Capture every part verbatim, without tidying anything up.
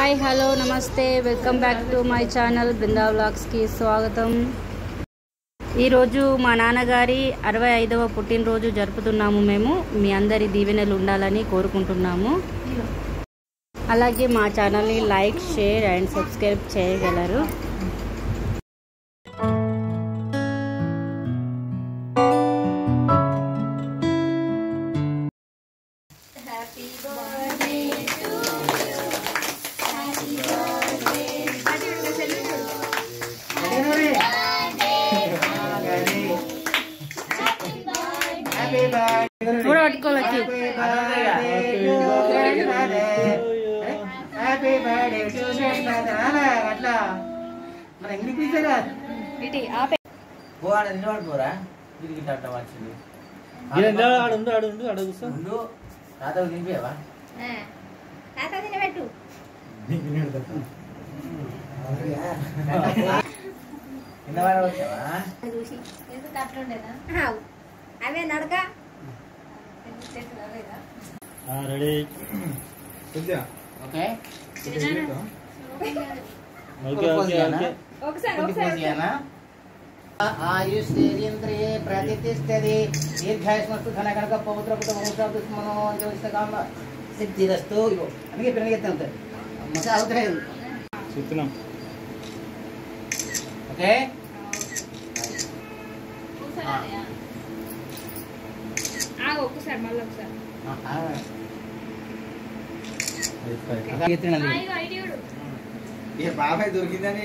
Hi hello నమస్తే welcome back to my channel Brinda vlogs కి స్వాగతం। ఈరోజు మా నాన్నగారి అరవై ఐదవ పుట్టినరోజు జరుపుతున్నాము। మేము మీ అందరి దీవెనలు ఉండాలని కోరుకుంటున్నాము। అలాగే మా ఛానల్ని లైక్ షేర్ అండ్ సబ్స్క్రైబ్ చేయగలరు। थोड़ा अटको लगी हैप्पी बर्थडे टू అట్లా మన ఇంగ్లీష్ టీచర్ ఇటి ఆపే పోవాడ నిలబడ పోరా తిరిగి టాటా వచ్చింది ఏందా ఆడుండు ఆడుండు అడుగుసా ఉండు తాత తినిపియవా ఆ తాత తినబెట్టు నీకు తినడతా ఇన్నవాడ వచ్చావా చూసి ఎంత కట్టుండేనా ఆవు అవే నడక రెడీ ఓకే ఆయుష్ేంద్రియే ప్రతిష్టది దీర్ఘాయుష్మస్తు ధనకనక పౌత్రపుత్రమనోకామ సిద్ధిరస్తు ఇగో అందుకే పిల్లలు చెప్తా ఉంటారు మసా అవుతలేదు చెప్తున్నాం ఓకే ఒకసారి మళ్ళీ ఒకసారి బాబాయ్ దొరికిందని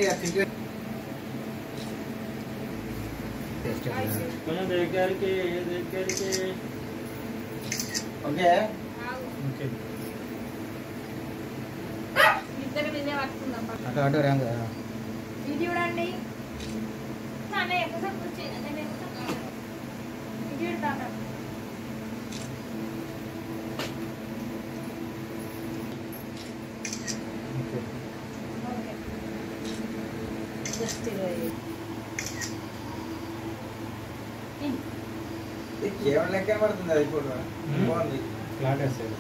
కొంచెం దగ్గరికి దగ్గరికి ఓకే ఇద్దరు మీదే పట్టుకుందాం అటు అటు రాంగ్ ఇది చూడండి ఇది తాత కేవలం లెక్క పడుతుంది అది ఫోటో బాగుంది ఫ్లాట్ వేసేది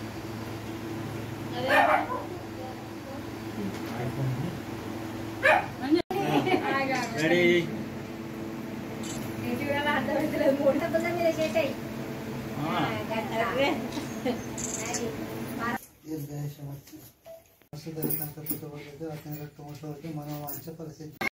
రెడీ మనం మంచి పరిస్థితి